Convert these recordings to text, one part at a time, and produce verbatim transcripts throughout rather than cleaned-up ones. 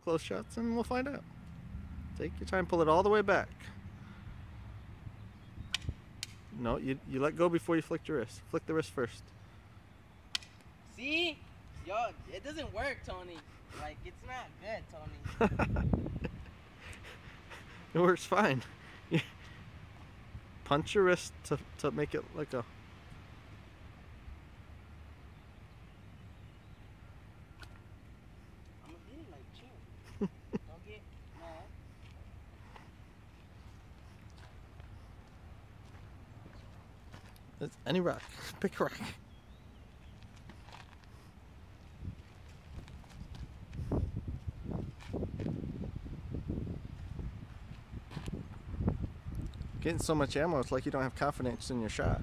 close shots and we'll find out. Take your time, pull it all the way back. No, you, you let go before you flick your wrist. Flick the wrist first. See? Yo, it doesn't work, Tony. Like, it's not good, Tony. It works fine. You punch your wrist to, to make it like a... I'm gonna hit it like chill. Don't get mad. It's any rock. Pick a rock. Getting so much ammo, it's like you don't have confidence in your shot.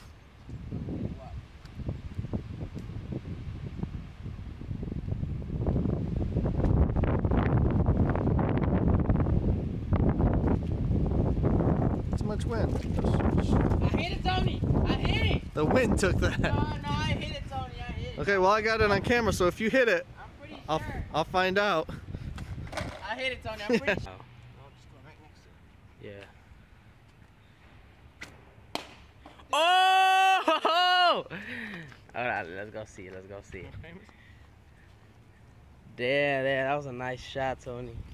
Too much wind. I hit it, Tony! I hit it! The wind took that. No, no, I hit it, Tony. I hit it. Okay, well I got it on camera, so if you hit it, I'm pretty I'll, sure. I'll find out. I hit it, Tony. I'm pretty sure. I'll just go right next to it. Yeah. Oh! Alright, let's go see. Let's go see. There, there. That was a nice shot, Tony.